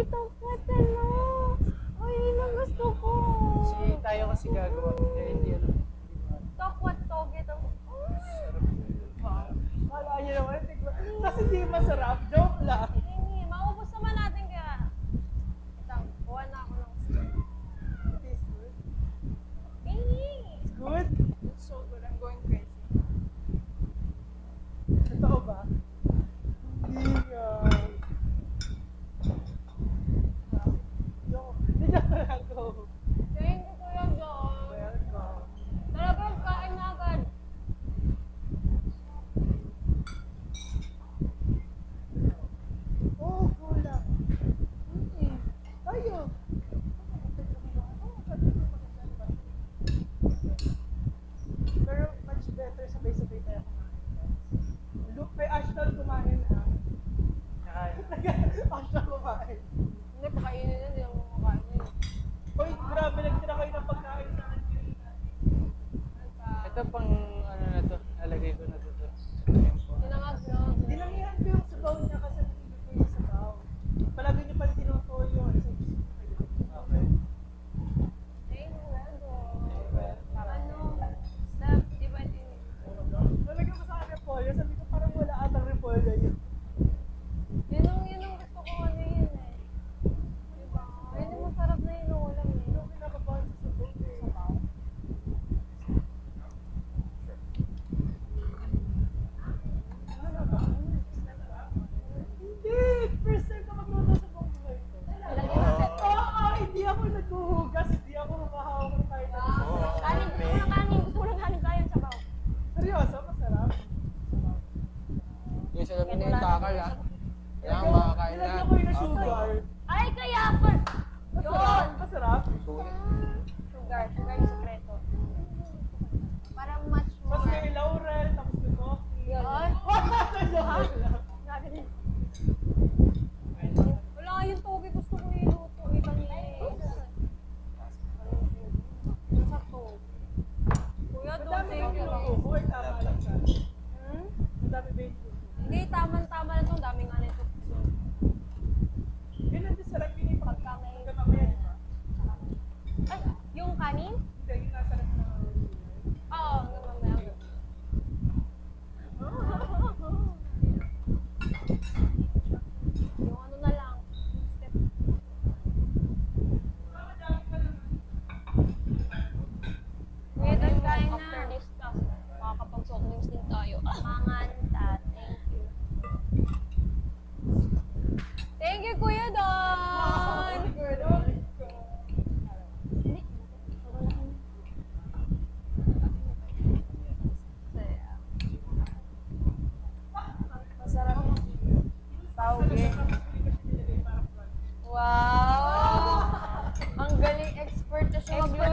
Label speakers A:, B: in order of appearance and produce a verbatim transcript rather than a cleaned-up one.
A: takwat ano. Ay, yun ang gusto ko.
B: Si tayo kasi gagawa. Kaya hindi ano.
A: Takwat toge to.
B: Kala niyo naman, kasi hindi masarap. Joke lang.
A: Hindi, maubos naman natin kaya. Ito, kuha na ako ng stick.
B: It is good.
A: It's
B: Good?
A: It's so good. I'm going crazy.
B: Totoo ba? Hindi nga. Joke. Hindi joke lang ako.
A: Thank you, Kuya John.
B: Welcome.
A: Talagang kain na agad.
B: Oh, kulang. Hmm. Tayo. Pero much better sabay-sabay tayo kumain. Look, may Ashton kumain ha. Ashton kumain.
A: Hindi, pakainin yan. Hindi ako kumakain.
B: Hoy, grabe, nagtira kayo ng pagkain sa akin. Ito pang ano na to, nalagay ko na to.
A: Tinangag, no?
B: Dinamihan ko yung sabaw niya kasi hindi ko yung sabaw. Palagi niyo pa tinutuyo. Okay.
A: Thank you, Kuya John. Ano? Steph, di ba din?
B: Nalagyan ko sa akin repolyo, sabi ko parang wala atang repolyo yun.
A: Yun ang, yun ang gusto ko ano yun eh. Diba? Yun yung masarap na yun ang ulam eh.
B: Yung kinakabahan sa sabaw eh.
A: Sabaw.
B: Ano ba? Hindi! First time ka magluto sa buong buhay ko.
A: Ilagay natin.
B: Oo, hindi ako naghuhugas, hindi ako humahawak ng kahit ano.
A: Kanin, gusto ko ng kanin. Gusto ko ng kanin tayo sa sabaw.
B: Seryoso, masarap.
C: Yung sa lamin na yung takal ha. Kailangan makakain na.
B: Nilagyan ko yung sugar.
A: Ay, kaya pa!
B: Masarap, masarap.
A: Sugar. Sugar yung sekreto. Para much
B: Mas
A: more.
B: may laurel, tapos may coffee.
A: Ay!
B: Laurel lang.
A: Grabe din. Wala nga yung toge. Gusto ko iluto. Eh, kanina eh. Nasa to. Kuya,
B: Ang
A: don't
B: dami
A: say
B: ng
A: you.
B: kinuha ko, ay tama lang siya.
A: Hmm?
B: Ang dami ba yung kinuha?
A: Hindi, tama-tama na to. Dami nga nito.
B: Ganun din sarap yun yung
A: Pagka may...
B: pagka mamaya, di ba?
A: Ay, yung kanin?
B: Hindi, yung nasa rep na
A: Oo, hanggang mamaya. Yung ano na lang. Step. Kuya, doon kain na. After this task, makakapag-soft drinks din tayo. Manganta. Thank you. Thank you, Kuya Don! Masarap. Tauge. Wow! Ang galing expert siya magluto.